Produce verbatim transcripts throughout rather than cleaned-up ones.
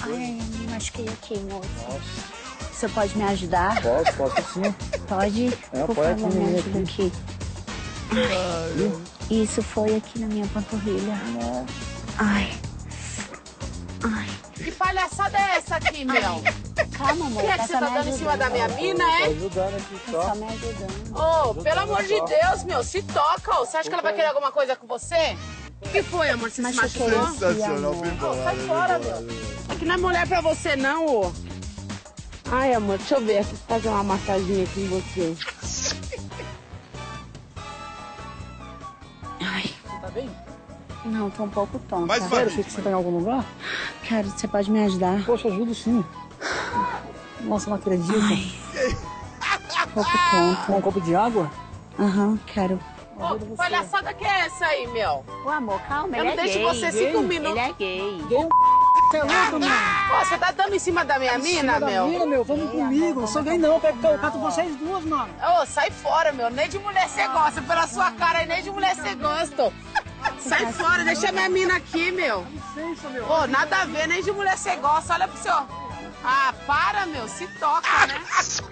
Ai, eu me machuquei aqui, moço. Nossa. Você pode me ajudar? Posso, posso sim. Pode? É, Por pode favor, me ajuda aqui. aqui. Ai, isso foi aqui na minha panturrilha. Nossa. Ai. Ai. Que palhaçada é essa aqui, meu? Calma, amor. O que é que você tá dando em cima da minha mina, é? Tô ajudando aqui Tô só. só me ajudando. Ô, pelo amor de Deus, meu, se toca, ô. Você acha que ela vai querer alguma coisa com você? O que foi, amor? Você se Machuquei. machucou? Sensacional, Ih, foi amor. bom. Ô, sai fora, meu. Aqui não é mulher pra você, não, ô. Ai, amor, deixa eu ver. Deixa eu fazer uma massaginha aqui em você. Ai. Você tá bem? Não, tô um pouco tonta. Mas Sério, você você tá em algum lugar? Quero, você pode me ajudar? Poxa, ajudo sim. Nossa, não acredito. Ai. Um pouco tonta. Um copo de água? Aham, quero. Ô, que palhaçada que é essa aí, meu? Ô, amor, calma, Eu ele não é deixo gay. você cinco minutos. Ele é gay. Você é louco, mano? Ô, você tá dando em cima da minha mina, Da meu? mina, meu, vamos comigo. Não sou gay não, pego eu cato vocês duas, mano. Ô, sai fora, meu. Nem de mulher você gosta. Pela sua cara aí, nem de mulher você gosta. Sai fora, deixa minha mina aqui, meu. Licença, meu. Ô, nada a ver, nem de mulher você gosta. Olha pro seu... Ah, para, meu. Se toca, né?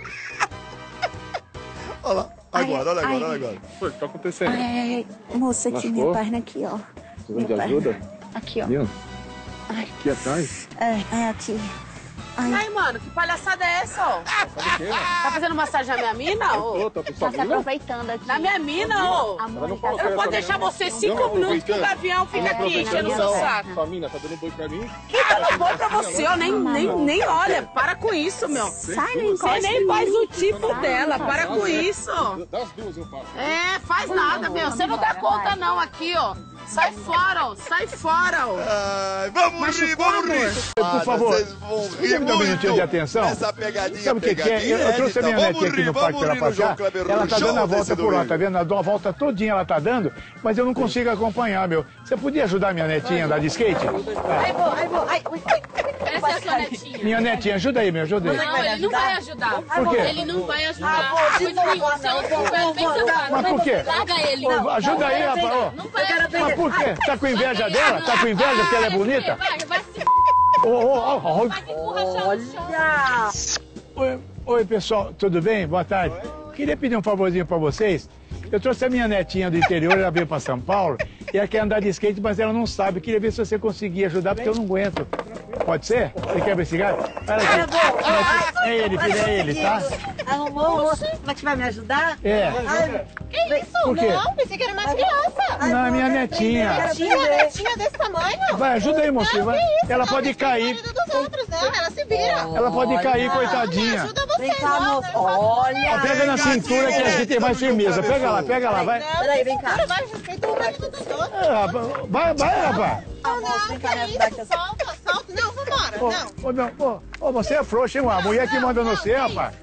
Olha lá. Agora, olha Ai, agora, olha ai. agora. O que tá acontecendo? Ai, ai, ai. Moça, aqui, minha Machucou? perna aqui, ó. Precisando Minha de perna. ajuda? Aqui, ó. Viu? Ai, Aqui atrás? é, é aqui. Ai, Ai, mano, que palhaçada é essa, ó? Sabe o quê, mano? Tá fazendo massagem na minha mina, Ô, ô? tá com sua tá se mina? aproveitando aqui. Na minha mina, ô? Amor, não ele tá falou se Eu não posso Essa deixar mina- você Não, cinco minutos que o aproveitando. gavião fica aqui enchendo o seu Sua- saco. Sua mina tá dando boi pra mim? Quem tá dando boi pra você? Eu nem, nem, nem olha. Para com isso, meu. Sai, não Você encosta nem em faz mim. o tipo dela. Para com isso. Das duas eu faço. É, faz nada, meu. Você não dá conta, não, aqui, ó. Sai fora, ó. Sai fora, ó. Ai, vamos Machucou, rir, vamos amor? rir. Por favor, Vocês vão você rir me dá um muito. minutinho de atenção? Essa pegadinha, Sabe o que, que é? pegadinha, Eu, eu trouxe a minha Edita, netinha vamos aqui rir, no vamos Parque rir no João Tarapacá. Kleber Ela no tá show dando a desse volta por lá, domingo. tá vendo? Ela dá uma volta todinha, ela tá dando, mas eu não consigo acompanhar, meu. Você podia ajudar minha netinha a andar de skate? Ai, vou, ai, vou, ai, ui, ui. Essa é a sua netinha. Minha netinha, ajuda aí, me ajuda aí. Não, ele não vai ajudar. Por quê? Ele não vai ajudar. Ah, vou, de Coisa novo, nenhuma. Você é um não, pouco não, bem não, safado. Mas por quê? Larga ele. Ô, ajuda aí, rapaz. ó. Não vai Eu quero ajudar. Mas por quê? Tá com inveja dela? Tá com inveja porque ela é bonita? Vai, vai se... Ô, ô, ô, ô. Vai te emborrachar no chão. Olha! Oi, oi, pessoal, tudo bem? Boa tarde. Queria pedir um favorzinho pra vocês. Eu trouxe a minha netinha do interior, ela veio pra São Paulo, e ela quer andar de skate, mas ela não sabe. Queria ver se você conseguia ajudar, porque eu não aguento. Pode ser? Você quebra esse galho? Olha aqui. É ele, filho, é ele, tá? Arrumou, mas que vai me ajudar? É. Ai, Que isso? Por quê? Não, pensei que era uma criança. Não, é minha netinha. Netinha, netinha desse tamanho? Vai, ajuda aí, mocinho. Vai. Ela pode cair. dos outros, não. Ela se vira. Ela pode cair, coitadinha. Ajuda você, vem cá, não. moço. Olha! Pega na cintura que a gente tem mais firmeza. Pega lá, pega lá, vai. Peraí, vem cá. Vai, respeita o marido dos outros. É, rapaz, Vai, vai, rapaz. Não, moço, não, vem que cá me é ajudar isso? aqui. Solta, solta. Não, vambora. Ô, Não. ô, não, ô, ô, você é frouxo, hein, mano? A mulher que manda no você, rapaz.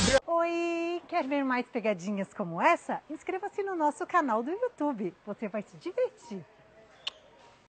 Oi! Quer ver mais pegadinhas como essa? Inscreva-se no nosso canal do YouTube. Você vai se divertir.